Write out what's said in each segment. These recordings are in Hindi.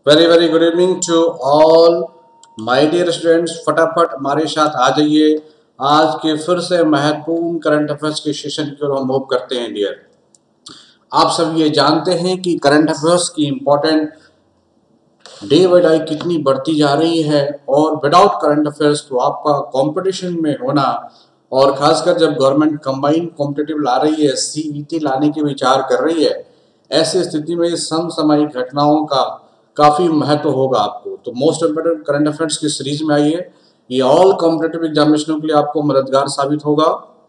Very very good evening to all my dear students. फटाफट हमारे साथ आ जाइए। आज के फिर से महत्वपूर्ण करंट अफेयर्स के सेशन की ओर हम मूव करते हैं। डियर, आप सब ये जानते हैं कि करंट अफेयर्स की इम्पोर्टेंट डे बाई डे कितनी बढ़ती जा रही है, और विदाउट करंट अफेयर्स तो आपका कंपटीशन में होना, और खासकर जब गवर्नमेंट कंबाइंड कॉम्पिटिटिव ला रही है, सीईटी लाने की विचार कर रही है, ऐसी स्थिति में समसामयिक घटनाओं का काफ़ी महत्व होगा आपको। तो मोस्ट इम्पोर्टेंट करंट अफेयर्स की सीरीज में आइए। ये ऑल कॉम्पिटिटिव एग्जामिनेशनों के लिए आपको मददगार साबित होगा।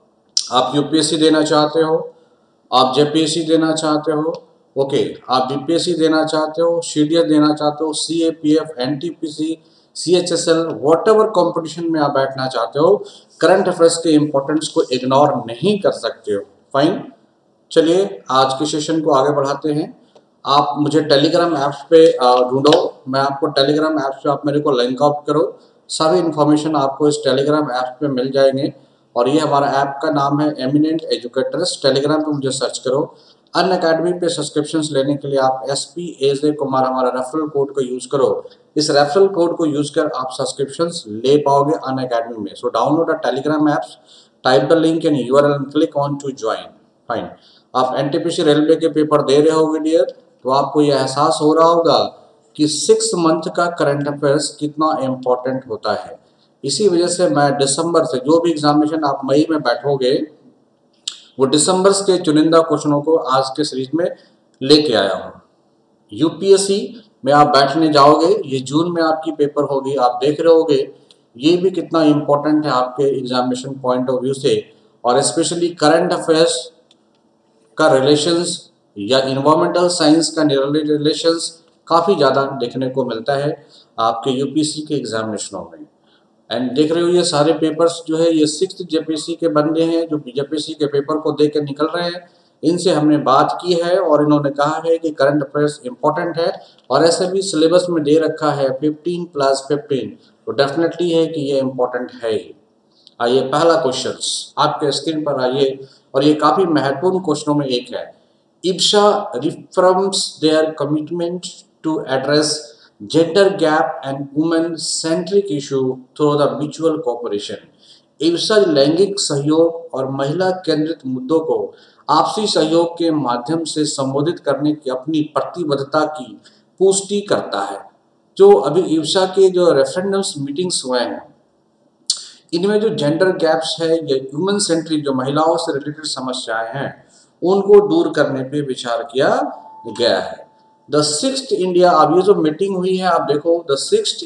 आप यूपीएससी देना चाहते हो, आप जेपीएससी देना चाहते हो, ओके, आप बीपीएससी देना चाहते हो, सीडीएस देना चाहते हो, CAPF, NTPC, CHSL, whatever competition में आप बैठना चाहते हो, करंट अफेयर्स के इंपॉर्टेंस को इग्नोर नहीं कर सकते हो। फाइन, चलिए आज के सेशन को आगे बढ़ाते हैं। आप मुझे टेलीग्राम ऐप्स पे ढूंढो, मैं आपको टेलीग्राम ऐप्स पे आप मेरे को लिंक आउट करो, सारी इन्फॉर्मेशन आपको इस टेलीग्राम ऐप पे मिल जाएंगे। और ये हमारा ऐप का नाम है एमिनेंट एजुकेटर्स। टेलीग्राम पे मुझे सर्च करो। अनअकैडमी पे सब्सक्रिप्शंस लेने के लिए आप SPAJ कुमार हमारा रेफरल कोड को यूज करो। इस रेफरल कोड को यूज कर आप सब्सक्रिप्शंस ले पाओगे अनअकैडमी में। So download a Telegram apps, type the link in URL and click on to join. Fine, आप एनटीपीसी रेलवे के पेपर दे रहे होगे डियर, तो आपको यह एहसास हो रहा होगा कि 6 मंथ का करंट अफेयर्स कितना इम्पोर्टेंट होता है। इसी वजह से मैं दिसंबर से जो भी एग्जामिनेशन आप मई में बैठोगे, वो दिसंबर के चुनिंदा क्वेश्चनों को आज के सीरीज में लेके आया हूँ। यूपीएससी में आप बैठने जाओगे, ये जून में आपकी पेपर होगी, आप देख रहे होगे ये भी कितना इम्पोर्टेंट है आपके एग्जामिनेशन पॉइंट ऑफ व्यू से। और स्पेशली करंट अफेयर्स का रिलेशंस या इन्वायरमेंटल साइंस का रिलेशंस काफ़ी ज़्यादा देखने को मिलता है आपके यूपीएससी के एग्जामिनेशनों में। एंड देख रहे हो ये सारे पेपर्स जो है ये 6th जेपीएससी के बंदे हैं जो जेपीएससी के पेपर को देख के निकल रहे हैं। इनसे हमने बात की है और इन्होंने कहा है कि करंट अफेयर्स इंपॉर्टेंट है, और ऐसे भी सिलेबस में दे रखा है 15+15, तो डेफिनेटली है कि ये इम्पोर्टेंट है ही। आइए पहला क्वेश्चन आपके स्क्रीन पर आइए, और ये काफ़ी महत्वपूर्ण क्वेश्चनों में एक है। IBSA reaffirms their commitment to address gender gap and women-centric issue through the mutual cooperation. IBSA लैंगिक सहयोग और महिला केंद्रित मुद्दों को आपसी सहयोग के माध्यम से संबोधित करने की अपनी प्रतिबद्धता की पुष्टि करता है। जो अभी IBSA के जो रेफरेंडम्स मीटिंग्स हुए हैं, इनमें जो जेंडर गैप्स है या ह्यूमन सेंट्रिक जो महिलाओं से रिलेटेड समस्याएं हैं, उनको दूर करने पे विचार किया गया है। द 6th इंडिया, अब ये जो मीटिंग हुई है आप देखो, the 6th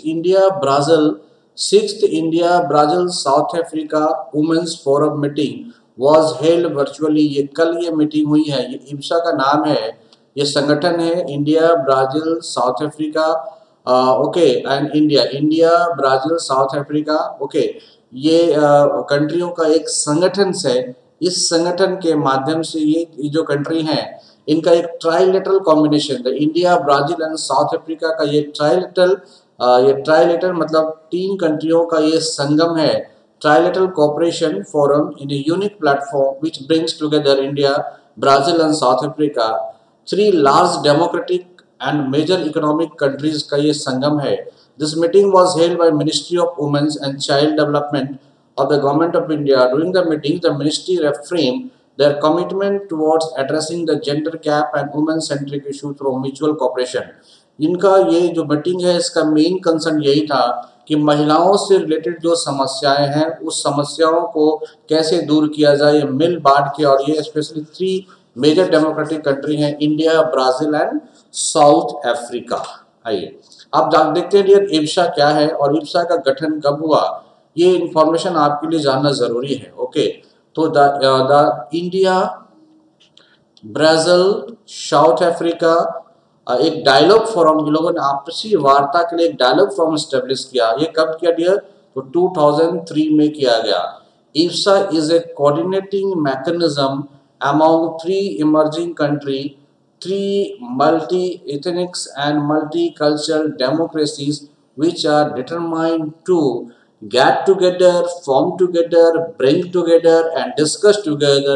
India Brazil South Africa women's forum meeting was held virtually. ये कल ये मीटिंग हुई है। ये IBSA का नाम है, ये संगठन है India Brazil South Africa, okay, and India Brazil South Africa, okay, ये कंट्रियों का एक संगठन है। इस संगठन के माध्यम से ये जो कंट्री हैं, इनका एक ट्राइलेटरल कॉम्बिनेशन है। India Brazil and South Africa का ये ट्राइलेटरल मतलब 3 कंट्रियों का ये संगम है। Trilateral cooperation forum in a unique platform which brings together India Brazil and South Africa, 3 large democratic and major economic countries का ये संगम है। This meeting was held by Ministry of Women's and Child Development of the Government of India. During the meeting, the ministry reaffirmed their commitment towards addressing the gender gap and women-centric issue through mutual cooperation. इनका ये जो मीटिंग है, इसका मेन कंसर्न यही था कि महिलाओं से रिलेटेड जो समस्याएं हैं, उस समस्याओं को कैसे दूर किया जाए मिल बांट के। और ये स्पेशली 3 मेजर डेमोक्रेटिक कंट्री हैं, India, Brazil and South Africa. आइए आप देखते हैं डियर IBSA क्या है और IBSA का गठन कब हुआ, ये इंफॉर्मेशन आपके लिए जानना जरूरी है। ओके, तो the India Brazil South Africa एक डायलॉग फोरम, ये लोगों ने आपसी वार्ता के लिए एक डायलॉग फोरम स्टेब्लिश किया। ये कब किया डियर, तो 2003 में किया गया। IBSA is a coordinating mechanism among 3 emerging country, 3 multi-ethnic and multicultural democracies which are determined to get together, form together, bring together and discuss together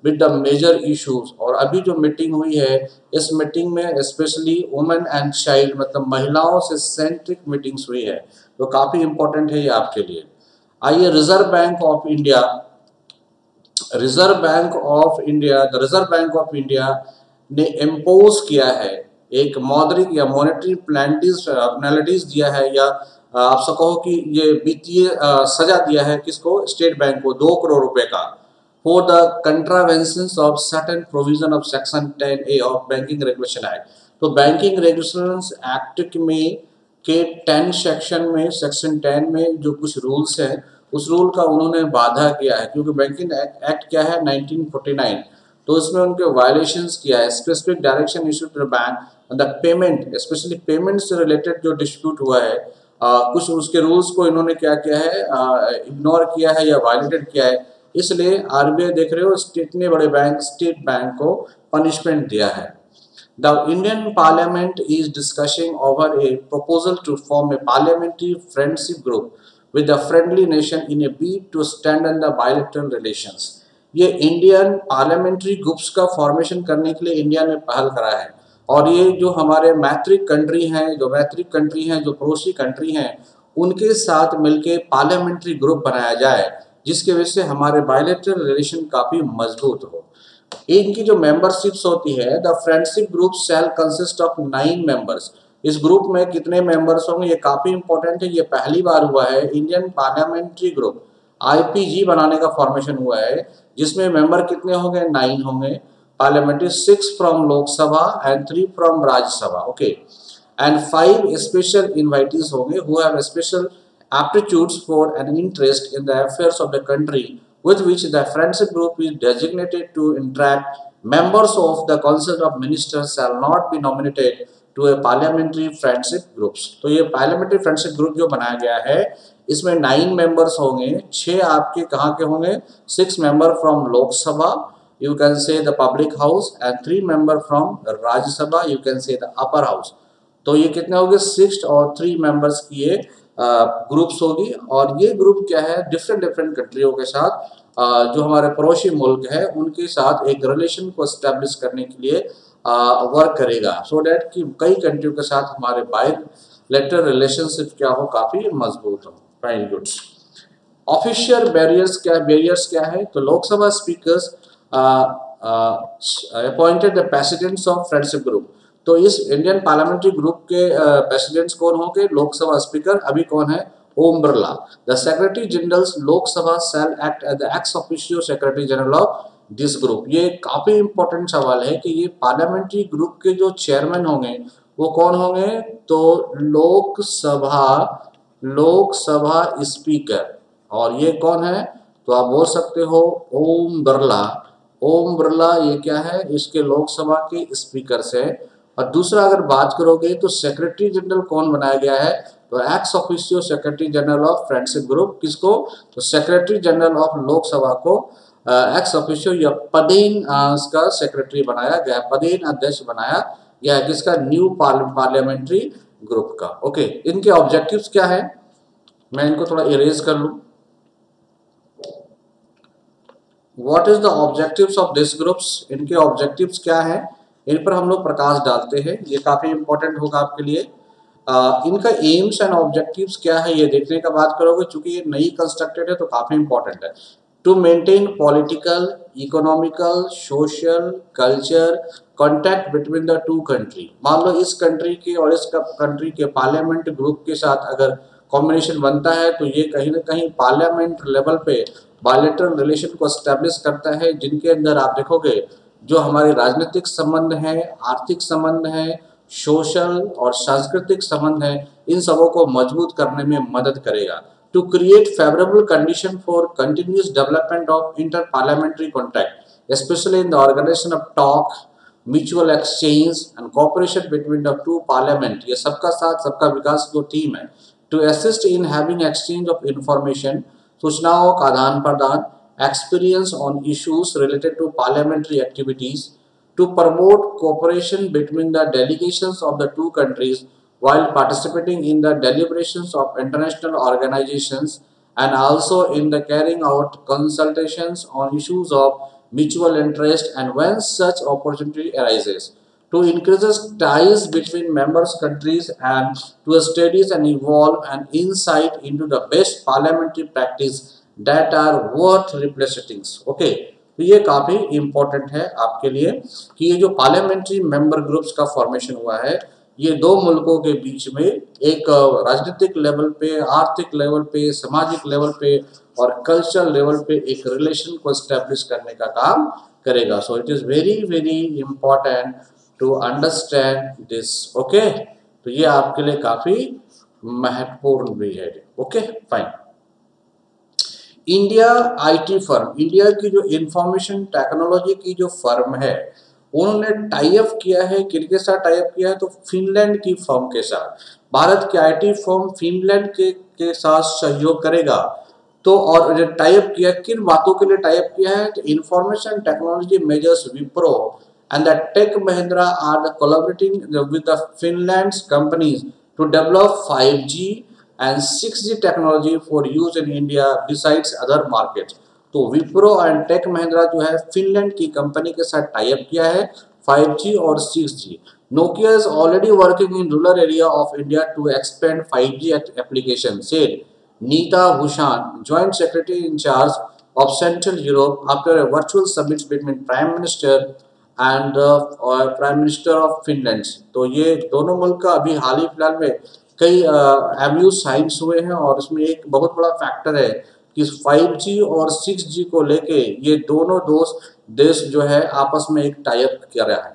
with the major issues. और अभी जो मीटिंग हुई है, इस मीटिंग में स्पेशली वुमेन एंड चाइल्ड मतलब महिलाओं से सेंट्रिक मीटिंग्स हुई है, तो काफ़ी इंपॉर्टेंट है ये आपके लिए। आइए Reserve Bank of India, the Reserve Bank of India ने इम्पोज किया है एक मौद्रिक या मॉनेटरी पेनल्टीज दिया है, या आप सब कहो कि ये वित्तीय सजा दिया है किसको, स्टेट बैंक को 2 करोड़ रुपए का, for the contraventions of certain provision of section 10A of banking regulation act. तो बैंकिंग रेगुलेशंस एक्ट में के 10 सेक्शन में, सेक्शन 10 में जो कुछ रूल्स हैं, उस रूल का उन्होंने बाधा किया है, क्योंकि बैंकिंग एक्ट क्या है 1949, तो उसमें उनके वायलेशंस किया है। Specific direction issue to the bank the payment, specially payment से रिलेटेड जो डिस्प्यूट हुआ है, कुछ उसके रूल्स को इन्होंने क्या किया है, इग्नोर किया है या वायलेटेड किया है। इसलिए आरबीआई देख रहे हो इतने बड़े बैंक, स्टेट बैंक को पनिशमेंट दिया है। The Indian Parliament is discussing over a proposal to form a parliamentary friendship group with a friendly nation in a bid to strengthen the bilateral relations। ये इंडियन पार्लियामेंट्री ग्रुप्स का फॉर्मेशन करने के लिए इंडिया ने पहल करा है, और ये जो हमारे मैत्रिक कंट्री हैं, जो पड़ोसी कंट्री हैं, उनके साथ मिलके पार्लियामेंट्री ग्रुप बनाया जाए, जिसके वजह से हमारे बायलैटरल रिलेशन काफ़ी मजबूत हो। इनकी जो मेंबरशिप्स होती है, the friendship group shall consist of 9 members. इस ग्रुप में कितने मेंबर्स होंगे, ये काफ़ी इंपॉर्टेंट है। ये पहली बार हुआ है इंडियन पार्लियामेंट्री ग्रुप आईपीजी बनाने का फॉर्मेशन हुआ है, जिसमें मेंबर कितने होंगे, 9 होंगे parliamentary, 6 from Lok Sabha and 3 from Rajya Sabha, okay, and 5 special invitees होंगे who have special aptitudes for an interest in the affairs of the country with which the friendship group is designated to interact. Members of the Council of Ministers shall not be nominated to a parliamentary friendship groups। तो ये parliamentary friendship group जो बनाया गया है, इसमें 9 members होंगे, 6 आपके कहाँ के होंगे, 6 member from लोक सभा, you can say the public house, and 3 member from राज्य सभा, you can say the upper house। तो ये कितने हो गए, 6 और 3 मेंबर्स की ये ग्रुप्स होगी। और ये ग्रुप क्या है, डिफरेंट कंट्रियों के साथ, जो हमारे पड़ोसी मुल्क है उनके साथ एक रिलेशन को एस्टेब्लिश करने के लिए वर्क करेगा, सो डैट कि कई कंट्रियों के साथ हमारे बायलैटरल रिलेशनशिप क्या हो, काफ़ी मजबूत हो। Very good. ऑफिशियल बैरियर्स क्या है, तो Lok Sabha speakers appointed the presidents of friendship group. तो इस इंडियन पार्लियामेंट्री ग्रुप के प्रेसिडेंट्स कौन होंगे, लोकसभा स्पीकर अभी कौन है, Om Birla. The secretary general Lok Sabha shall act as the ex officio secretary general of this group. ये काफी इंपॉर्टेंट सवाल है कि ये पार्लियामेंट्री ग्रुप के जो चेयरमैन होंगे वो कौन होंगे, तो लोकसभा स्पीकर, और ये कौन है, तो आप बोल सकते हो ओम बिरला। ओम बिरला ये क्या है, इसके लोकसभा के स्पीकर से। और दूसरा अगर बात करोगे तो सेक्रेटरी जनरल कौन बनाया गया है, तो ex officio secretary general of friendship group, किसको, तो सेक्रेटरी जनरल ऑफ लोकसभा को एक्स ऑफिशियो या पदेन का सेक्रेटरी बनाया गया, पदेन अध्यक्ष बनाया गया है, किसका, न्यू पार्लियामेंट्री ग्रुप का। ओके, इनके ऑब्जेक्टिव्स क्या है, मैं इनको थोड़ा इरेज कर लूं। What is the objectives of this groups, इनके ऑब्जेक्टिव्स क्या है, इन पर हम लोग प्रकाश डालते हैं, ये काफ़ी इंपॉर्टेंट होगा आपके लिए। इनका एम्स एंड ऑब्जेक्टिव्स क्या है ये देखने का बात करोगे, चूंकि ये नई कंस्ट्रक्टेड है तो काफ़ी इंपॉर्टेंट है। To maintain political, economical, social, culture contact between the two country. मान लो इस कंट्री के और इस कंट्री के पार्लियामेंट ग्रुप के साथ अगर कॉम्बिनेशन बनता है, तो ये कहीं ना कहीं पार्लियामेंट लेवल पे बायलैटरल रिलेशन को एस्टेब्लिश करता है, जिनके अंदर आप देखोगे जो हमारे राजनीतिक संबंध हैं, आर्थिक संबंध हैं, सोशल और सांस्कृतिक संबंध हैं, इन सबों को मजबूत करने में मदद करेगा। To create favourable condition for continuous development of inter parliamentary contact, specially in the organisation of talk, mutual exchange and cooperation between the two parliament. ये सबका साथ सबका विकास जो थीम है। To assist in having exchange of information, सूचनाओं का आदान प्रदान, experience on issues related to parliamentary activities, to promote cooperation between the delegations of the two countries while participating in the deliberations of international organizations, and also in the carrying out consultations on issues of mutual interest, and when such opportunity arises, to increase ties between members countries and to studies and evolve an insight into the best parliamentary practice that are worth replicating. Okay, तो ये काफ़ी इम्पोर्टेंट है आपके लिए कि ये जो पार्लियामेंट्री मेंबर ग्रुप्स का फॉर्मेशन हुआ है, ये दो मुल्कों के बीच में एक राजनीतिक लेवल पे, आर्थिक लेवल पे, सामाजिक लेवल पे और कल्चरल लेवल पे एक रिलेशन को स्टैब्लिश करने का काम करेगा. So it is very very important to understand this. Okay, तो ये आपके लिए काफ़ी महत्वपूर्ण भी है. Okay fine. India IT firm, India की जो इंफॉर्मेशन टेक्नोलॉजी की जो फर्म है, उन्होंने टाई अप किया है. किनके साथ टाई अप किया है? तो फिनलैंड की फर्म के साथ. भारत की आईटी फर्म फिनलैंड के साथ सहयोग करेगा. तो और टाई अप किया, किन बातों के लिए टाई अप किया है? तो information technology majors Wipro and the Tech Mahindra are collaborating with the Finland's companies to develop 5G and 6G technology for use in India besides other markets. तो विप्रो एंड टेक महिंद्रा जो है फिनलैंड की कंपनी के साथ टाई अप किया है 5G और 6G. Nokia is already working in rural area of India to expand 5G application, said Neeta Bhushan, Joint Secretary in charge of Central Europe, after a virtual summit between Prime Minister and prime minister of Finland. तो ये दोनों मुल्क का अभी हाल ही फिलहाल में कई एमयू साइंस हुए हैं और इसमें एक बहुत बड़ा फैक्टर है कि 5G और 6G को लेके ये दोनों देश जो है आपस में एक टाई अप कर रहा है.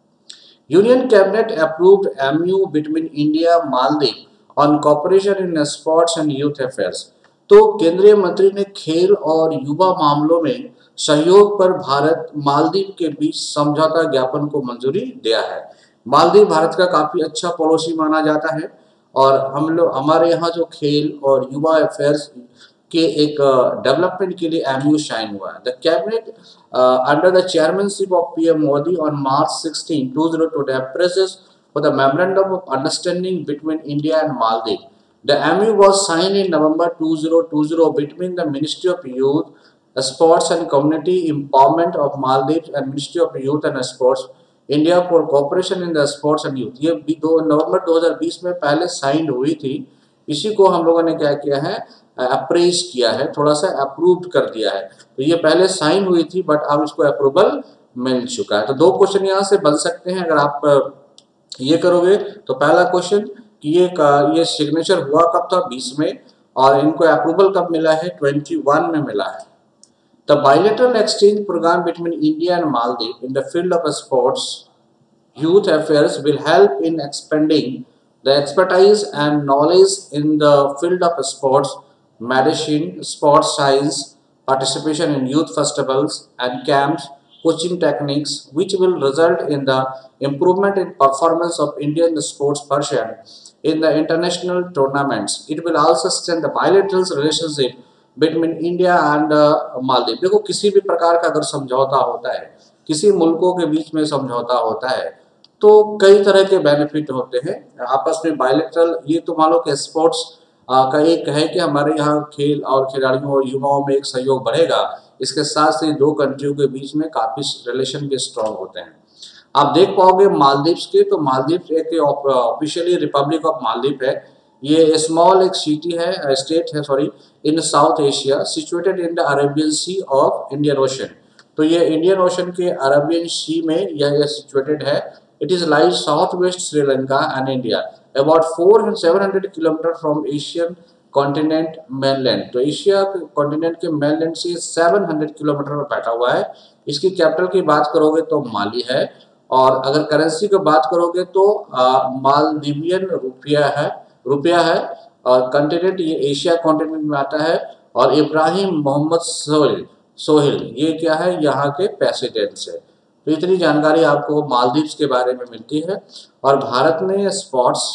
Union cabinet approved MoU between India Maldives on cooperation in sports and youth affairs. तो केंद्रीय मंत्री ने खेल और युवा मामलों में सहयोग पर भारत मालदीव के बीच समझौता ज्ञापन को मंजूरी दिया है. मालदीव भारत का काफी अच्छा पड़ोसी माना जाता है और हमारे यहाँ जो खेल और युवा अफेयर्स के एक डेवलपमेंट के लिए एमयू साइन हुआ है. The cabinet under the chairmanship of PM Modi on March 16, 2020 presses for the memorandum of understanding between India and Maldives. The MOU was signed in November 2020 between the Ministry of Youth, Sports and Community Empowerment of Maldives and Ministry of Youth and Sports India for cooperation in the sports and youth. ये नवंबर 2020 में पहले साइन हुई थी. इसी को हम लोगों ने क्या किया है? अप्रेज किया है, थोड़ा सा अप्रूव कर दिया है. तो ये पहले साइन हुई थी बट अब इसको अप्रूवल मिल चुका है. तो दो क्वेश्चन यहाँ से बन सकते हैं अगर आप ये करोगे. तो पहला क्वेश्चन कि ये सिग्नेचर हुआ कब था? 20 में, और इनको अप्रूवल कब मिला है? 21 में मिला है. The bilateral exchange program between India and Maldives in the field of sports youth affairs will help in expanding the expertise and knowledge in the field of sports medicine, sports science, participation in youth festivals and camps, coaching techniques, which will result in the improvement in performance of Indian sports person in the international tournaments. It will also strengthen the bilateral relationship between India and Maldives. देखो, किसी भी प्रकार का अगर समझौता होता है, किसी मुल्कों के बीच में समझौता होता है, तो कई तरह के बेनिफिट होते हैं आपस में बायलैटरल. ये तो मान लो कि स्पोर्ट्स का एक है कि हमारे यहाँ खेल और खिलाड़ियों और युवाओं में एक सहयोग बढ़ेगा. इसके साथ से दो कंट्रियों के बीच में काफ़ी रिलेशन भी स्ट्रॉन्ग होते हैं. आप देख पाओगे मालदीव्स के, तो मालदीव एक ऑफिशियली रिपब्लिक ऑफ मालदीव है. ये स्मॉल एक सिटी है, स्टेट है sorry, in South Asia, situated in the Arabian sea of Indian ocean. तो ये इंडियन ओशन के अरेबियन सी में यह सिचुएटेड है. It is lies south west Sri Lanka and India, about 700 kilometre from Asian continent mainland. तो एशिया कॉन्टिनेंट के मेनलैंड से 700 किलोमीटर पर बैठा हुआ है. इसकी कैपिटल की बात करोगे तो माली है, और अगर करेंसी की बात करोगे तो मालदीवियन रुपया है. और कॉन्टिनेंट ये एशिया कॉन्टिनेंट में आता है. और इब्राहिम मोहम्मद सोहेल ये क्या है? यहाँ के प्रेसिडेंट है. तो इतनी जानकारी आपको मालदीव्स के बारे में मिलती है. और भारत ने स्पोर्ट्स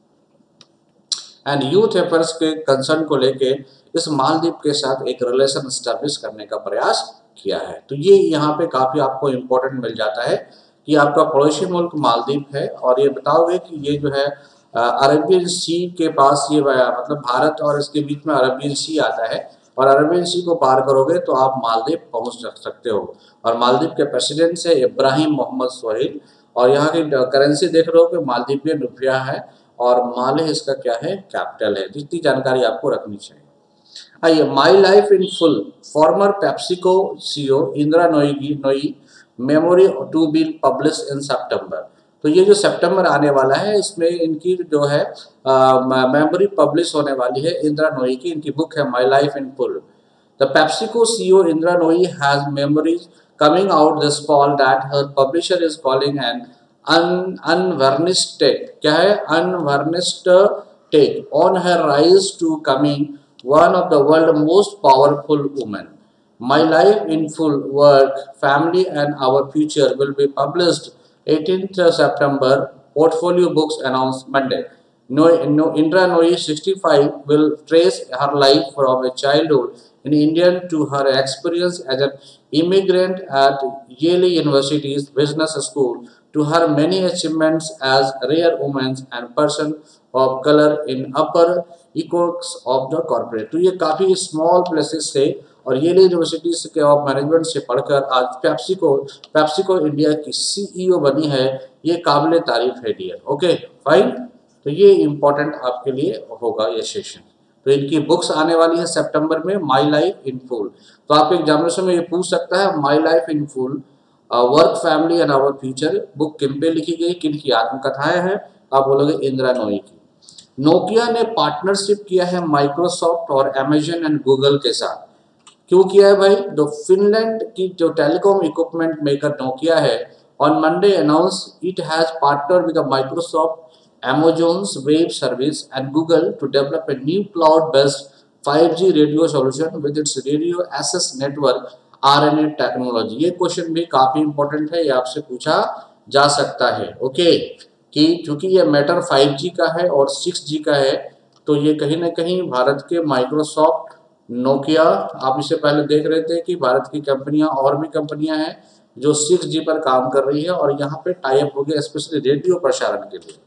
एंड यूथ अफेयर्स के कंसर्न को लेके इस मालदीव के साथ एक रिलेशन एस्टेब्लिश करने का प्रयास किया है. तो ये यहाँ पे काफ़ी आपको इम्पोर्टेंट मिल जाता है कि आपका पड़ोसी मुल्क मालदीव है, और ये बताओगे कि ये जो है अरेबियन सी के पास ये मतलब भारत और इसके बीच में अरेबियन सी आता है. और अरेबियन सी को पार करोगे तो आप मालदीव पहुंच सकते हो। और मालदीव के प्रेसिडेंट है इब्राहिम मोहम्मद सोहेल, और यहाँ की करेंसी देख रहे हो कि मालदीवियन रुपया है, और माले इसका क्या है, कैपिटल है। जितनी जानकारी आपको रखनी चाहिए। आइए, my life in full, former PepsiCo CEO Indira Nooyi memory to be publish in September. तो ये जो सितंबर आने वाला है इसमें इनकी जो है मेमोरी पब्लिश होने वाली है इंदिरा नोई की। इनकी बुक है my life in full. The PepsiCo CEO Indira Nooyi has memories coming out this fall that her publisher is calling an unvarnished take, क्या है, unvarnished take on her rise to coming one of the world's most powerful women. My life in full, work, family and our future will be published 18th September. Portfolio books announced Monday. Indra Nooyi, 65, will trace her life from a childhood in India to her experience as an immigrant at Yale University's Business School to her many achievements as rare woman and person of color in upper echelons of the corporate. तो ये काफ़ी स्मॉल प्लेसेस से और येल यूनिवर्सिटी के ऑफ मैनेजमेंट से पढ़कर आज पेप्सिको इंडिया की सीईओ बनी है। ये काबिल तारीफ है डियर। ओके फाइन, तो ये इम्पोर्टेंट आपके लिए होगा ये सेशन। तो इनकी बुक्स आने वाली है सितंबर में, माई लाइफ इन फुल। तो आपके एग्जामिनेशन में ये पूछ सकता है my life in full, work, family and our future book किन पे लिखी गई, किन की आत्मकथाएं हैं, आप बोलोगे इंदिरा नोई की। नोकिया ने पार्टनरशिप किया है माइक्रोसॉफ्ट और अमेजन एंड गूगल के साथ। क्यों किया है भाई? तो फिनलैंड की जो टेलीकॉम इक्विपमेंट मेकर नोकिया है, on Monday announce it has partner with Microsoft, Amazon's Web Service and Google to develop a new cloud-based 5G radio solution with its radio access network RNA technology। ये क्वेश्चन भी काफी इंपॉर्टेंट है, ये आपसे पूछा जा सकता है। ओके, कि क्योंकि ये मैटर 5G का है और 6G का है, तो ये कहीं ना कहीं भारत के माइक्रोसॉफ्ट, नोकिया, आप इससे पहले देख रहे थे कि भारत की कंपनियां और भी कंपनियां हैं जो 6G पर काम कर रही है, और यहाँ पे टाई अप हो गया स्पेशली रेडियो प्रसारण के लिए।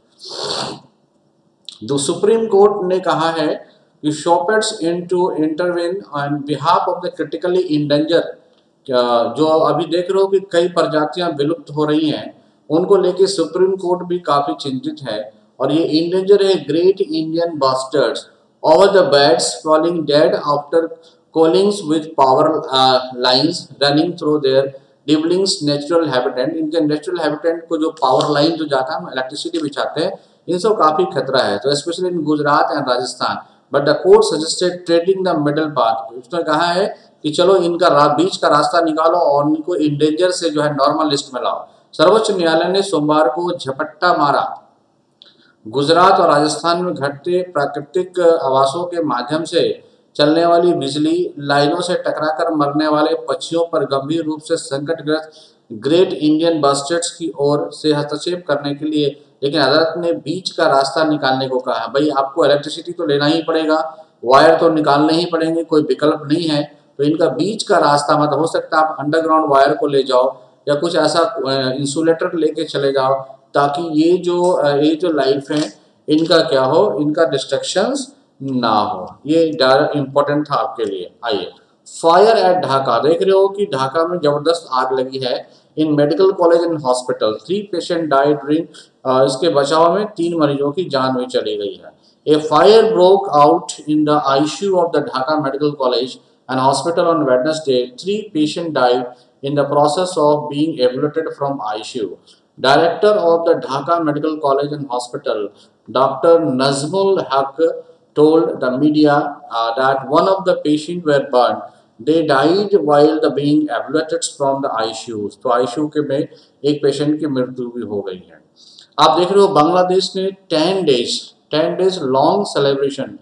The Supreme Court ने कहा है कि shoppers to intervene on behalf of the critically endangered, जो अभी देख रहे हो कि कई प्रजातियां विलुप्त हो रही हैं, उनको लेके सुप्रीम कोर्ट भी काफी चिंतित है। और ये इंडेंजर है great Indian bustards over the birds falling dead after collisions with power lines running through their dwindling natural habitat. इनके नेचुरल हैबिटेट को जो पावर लाइन जो जाता है, हम इलेक्ट्रिसिटी बिछाते हैं, इन सब काफी खतरा है, तो specially in Gujarat and Rajasthan. But the court suggested treading the middle path. उसने कहा है कि चलो इनका बीच का रास्ता निकालो और इनको इंडेंजर से जो है नॉर्मल लिस्ट में लाओ। सर्वोच्च न्यायालय ने सोमवार को झपट्टा मारा। गुजरात और राजस्थान में घटते प्राकृतिक आवासों के माध्यम से चलने वाली बिजली लाइनों से टकराकर मरने वाले पक्षियों पर गंभीर रूप से संकटग्रस्त ग्रेट इंडियन बास्टर्ड्स की ओर से हस्तक्षेप करने के लिए, लेकिन अदालत ने बीच का रास्ता निकालने को कहा है। भाई आपको इलेक्ट्रिसिटी तो लेना ही पड़ेगा, वायर तो निकालने ही पड़ेंगे, कोई विकल्प नहीं है। तो इनका बीच का रास्ता, मतलब हो सकता है आप अंडरग्राउंड वायर को ले जाओ या कुछ ऐसा इंसुलेटर लेके चले जाओ, ताकि ये जो लाइफ है इनका क्या हो, इनका डिस्ट्रक्शंस ना हो। ये इम्पोर्टेंट था आपके लिए। आइए, फायर एट ढाका, देख रहे हो कि ढाका में जबरदस्त आग लगी है। In medical college and hospital 3 patient died during, इसके बचाव में 3 मरीजों की जान भी चली गई है। A fire broke out in the ICU of the Dhaka medical college and hospital on Wednesday. 3 patient died in the process of being evacuated from ICU. Director of the Dhaka Medical College and Hospital, Dr. Nazmul Haq, told the media that one of the patients were burned. They died while being evacuated from the ICUs. तो ICU के में एक पेशेंट की मृत्यु भी हो गई है। आप देख रहे हो बांग्लादेश ने 10 days long celebration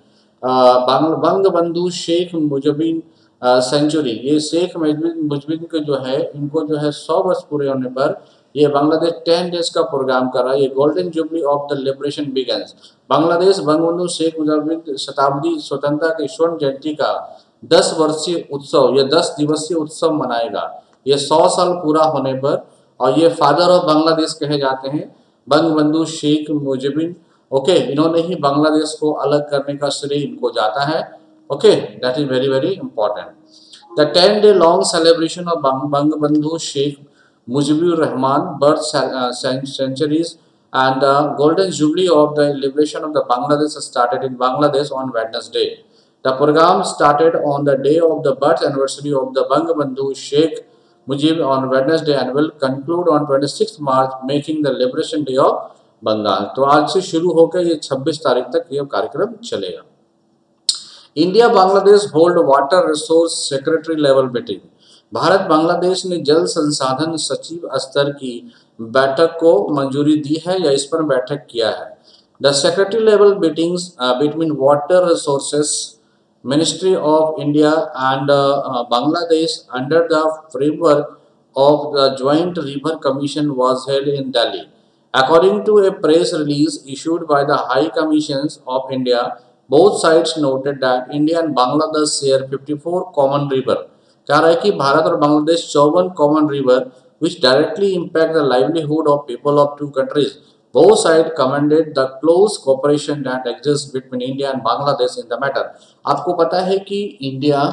Bangabandhu Sheikh Mujibur century, ये शेख मुजीबुर के जो है, इनको जो है 100 वर्ष पूरे होने पर ये बांग्लादेश 10 डेज का प्रोग्राम कर रहा है। ये golden jubilee of the liberation begins. Bangladesh Bangabandhu Sheikh Mujibur शताब्दी स्वतंत्रता के स्वर्ण जयंती का 10 वर्षीय उत्सव, ये 10 दिवसीय उत्सव मनाएगा, ये 100 साल पूरा होने पर। और ये फादर ऑफ बांग्लादेश कहे जाते हैं बंगबंधु शेख मुजीबुर। ओके, इन्होंने ही बांग्लादेश को अलग करने का श्रेय इनको जाता है। Okay, that is very very important. The 10-day long celebration of Bangabandhu Sheikh Mujibur Rahman birth centuries and the golden jubilee of the liberation of the Bangladesh started in Bangladesh on Wednesday. The program started on the day of the birth anniversary of the Bangabandhu Sheikh Mujib on Wednesday and will conclude on 26 March, making the Liberation Day of Bengal. तो आज से शुरू होकर ये 26 तारीख तक ये कार्यक्रम चलेगा। India Bangladesh hold water resource secretary level meeting. Bharat Bangladesh ने जल संसाधन सचिव स्तर की बैठक को मंजूरी दी है या इस पर बैठक किया है। The secretary level meetings between water resources ministry of India and Bangladesh under the framework of the Joint River Commission was held in Delhi. According to a press release issued by the High Commissions of India, both sides noted that India and Bangladesh share 54 common river. कह रहा है कि भारत और Bangladesh 54 common river which directly impact the livelihood of people of two countries. Both sides commended the close cooperation that exists between India and Bangladesh in the matter. आपको पता है कि इंडिया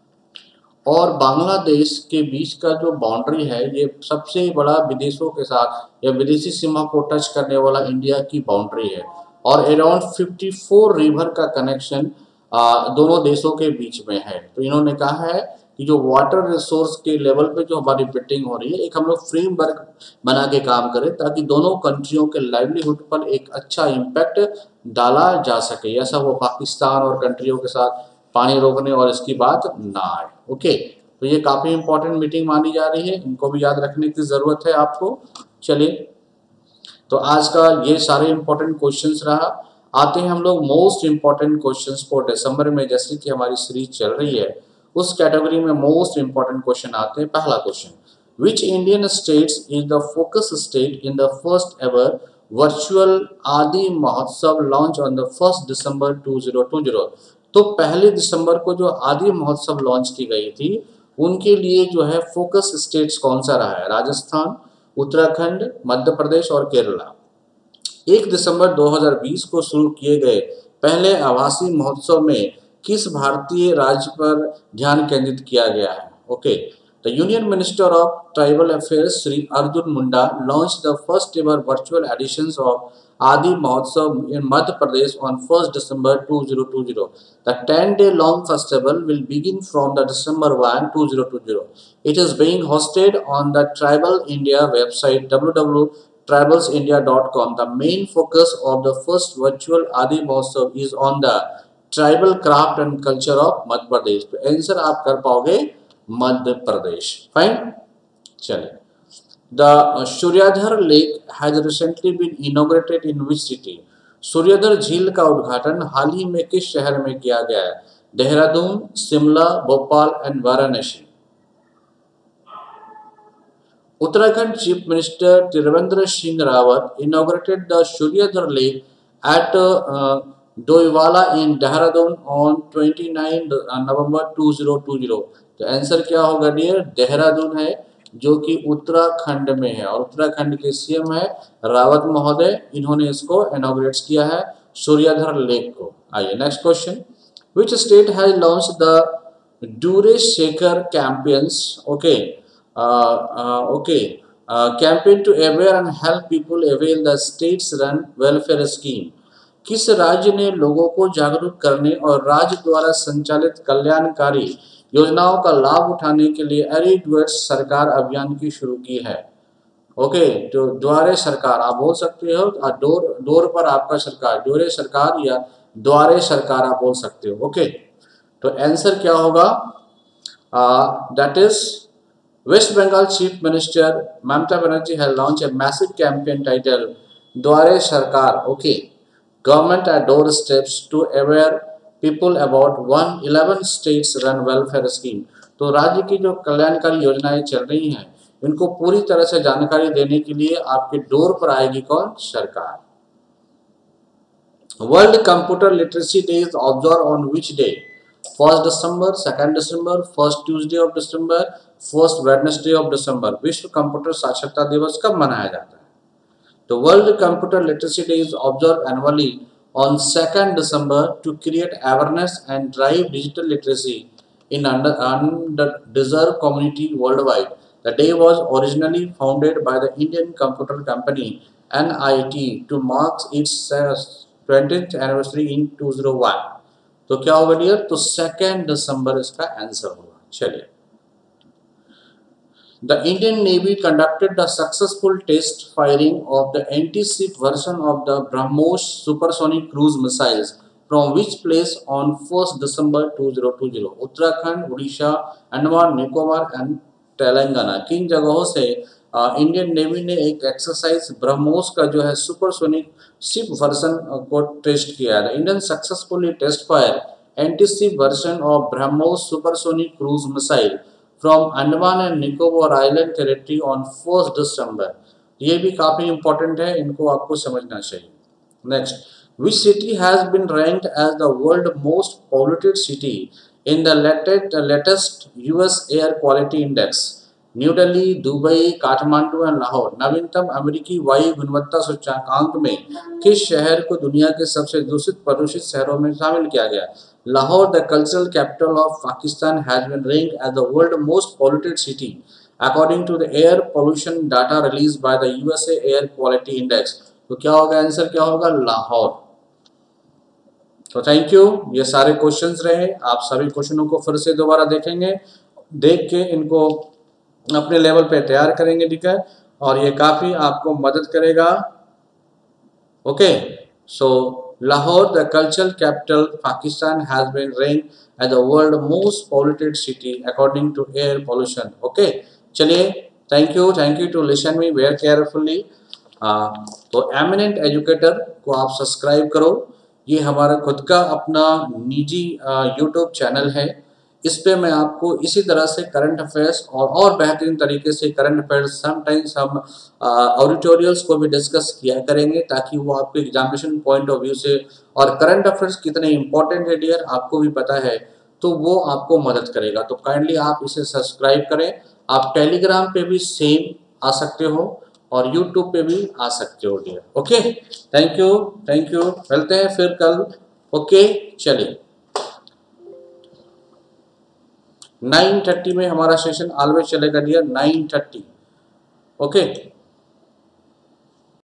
और बांग्लादेश के बीच का जो बाउंड्री है ये सबसे बड़ा विदेशों के साथ या विदेशी सीमा को टच करने वाला इंडिया की बाउंड्री है और अराउंड 54 रिवर का कनेक्शन दोनों देशों के बीच में है। तो इन्होंने कहा है कि जो वाटर रिसोर्स के लेवल पे जो हमारी मीटिंग हो रही है एक हम लोग फ्रेमवर्क बना के काम करें ताकि दोनों कंट्रियों के लाइवलीहुड पर एक अच्छा इम्पैक्ट डाला जा सके। ऐसा वो पाकिस्तान और कंट्रियों के साथ पानी रोकने और इसकी बात ना आए। ओके, तो ये काफ़ी इंपॉर्टेंट मीटिंग मानी जा रही है, इनको भी याद रखने की ज़रूरत है आपको। चलिए, तो आज का ये सारे इंपॉर्टेंट क्वेश्चंस रहा। आते हैं हम लोग मोस्ट इंपॉर्टेंट क्वेश्चंस फॉर दिसंबर में, जैसे कि हमारी सीरीज चल रही है उस कैटेगरी में मोस्ट इंपॉर्टेंट क्वेश्चन आते हैं। पहला question, which Indian states is the focus state in the first ever virtual Adi Mahotsav launch on the 1 दिसंबर 2020। तो 1 दिसंबर को जो आदि महोत्सव लॉन्च की गई थी उनके लिए जो है फोकस स्टेट्स कौन सा रहा है? राजस्थान, उत्तराखंड, मध्य प्रदेश और केरला। 1 दिसंबर 2020 को शुरू किए गए पहले आभासी महोत्सव में किस भारतीय राज्य पर ध्यान केंद्रित किया गया है? Okay, the union minister of tribal affairs Shri Arjun Munda launch the first ever virtual editions of Adi Mahotsav in Madhya Pradesh on 1 December 2020. The 10-day long festival will begin from the December 1, 2020. It is being hosted on the Tribal India website www.tribalsindia.com. The main focus of the first virtual Adi Mahotsav is on the tribal craft and culture of Madhya Pradesh. तो आंसर आप कर पाओगे मध्य प्रदेश। फाइन, चलिए। The Suryadhar Lake has recently been inaugurated in which city? Suryadhar झील का उद्घाटन हाल ही में किस शहर में किया गया है? Dehradun, Shimla, Bhopal and Varanasi. Uttarakhand chief minister Trivendra Singh Rawat inaugurated the Suryadhar Lake at Doiwala in Dehradun on 29 November 2020। तो आंसर क्या होगा डियर? देहरादून है जो कि उत्तराखंड में है और उत्तराखंड के सीएम है रावत महोदय। इन्होंने इसको इनॉग्रेट किया है सूर्यधर लेक को। आइए next question, which state has launch the Duare Shekhar campaigns campaign to aware and help people avail the states run welfare scheme. किस राज्य ने लोगों को जागरूक करने और राज्य द्वारा संचालित कल्याणकारी योजनाओं का लाभ उठाने के लिए एरिडवर्ड्स सरकार अभियान की शुरू की है? ओके, तो द्वारे सरकार आप बोल सकते हो, डोर पर आपका सरकार, डोरे सरकार या द्वारे सरकार आप बोल सकते हो। ओके, तो आंसर क्या होगा? That is West Bengal chief minister Mamata Banerjee has launch a massive campaign title Duare Sarkar. Okay, government at door steps to aware people about 11 states run welfare scheme. तो राज्य की जो कल्याणकारी योजनाएं चल रही हैं इनको पूरी तरह से जानकारी देने के लिए आपके डोर पर आएगी कौन? सरकार। World computer literacy day is observe on which day? 1 December, 2 December, first Tuesday of December, first Wednesday of December. विश्व कंप्यूटर साक्षरता दिवस कब मनाया जाता है? तो world computer literacy day is observe annually on 2nd December to create awareness and drive digital literacy in underdeserved community worldwide. The day was originally founded by the Indian computer company NIT to mark its 20th anniversary in 2001. तो क्या होगा डियर? तो 2 दिसंबर इसका आंसर होगा। चलिए, the Indian Navy conducted the successful test firing of the anti-ship version of the BrahMos supersonic cruise missiles from which place on 1st December 2020? Uttarakhand, Orissa, Andaman Nicobar and Telangana, किन जगहों से इंडियन नेवी ने एक एक्सरसाइज ब्रह्मोस का जो है सुपरसोनिक शिप वर्जन को टेस्ट किया है। Indian successfully test fire anti ship version of BrahMos supersonic cruise missile from Andaman and Nicobar island territory on 1st December। ये भी काफी इंपॉर्टेंट है, इनको आपको समझना चाहिए। Next, which city has been ranked as the world most polluted city in the latest US Air Quality Index? New Delhi, Dubai, Kathmandu and Lahore. नवीनतम अमेरिकी वायु गुणवत्ता सूचकांक में किस शहर को दुनिया के सबसे दूषित प्रदूषित शहरों में शामिल किया गया? Lahore, the cultural capital of Pakistan, has been ranked as the world most polluted city according to the air pollution data release by the USA air quality index. तो क्या होगा आंसर? क्या होगा? लाहौर। तो थैंक यू, ये सारे क्वेश्चंस रहे। आप सभी क्वेश्चनों को फिर से दोबारा देखेंगे, देख के इनको अपने लेवल पे तैयार करेंगे, ठीक है, और ये काफी आपको मदद करेगा। Okay, so Lahore, the cultural capital Pakistan, has been ranked as the world most polluted city according to air pollution. Okay, चलिए, thank you to listen me very carefully. तो एमिनेंट एजुकेटर को आप सब्सक्राइब करो। ये हमारा खुद का अपना निजी यूट्यूब चैनल है। इस पे मैं आपको इसी तरह से करंट अफेयर्स और बेहतरीन तरीके से करंट अफेयर्स, समटाइम्स हम ऑडिटोरियल्स को भी डिस्कस किया करेंगे, ताकि वो आपके एग्जामिनेशन पॉइंट ऑफ व्यू से, और करंट अफेयर्स कितने इंपॉर्टेंट है डियर आपको भी पता है, तो वो आपको मदद करेगा। तो काइंडली आप इसे सब्सक्राइब करें। आप टेलीग्राम पे भी सेम आ सकते हो और यूट्यूब पे भी आ सकते हो डियर। ओके, थैंक यू, मिलते हैं फिर कल। ओके, चलिए, 9:30 में हमारा सेशन ऑलवेज चलेगा डियर, 9:30। ओके।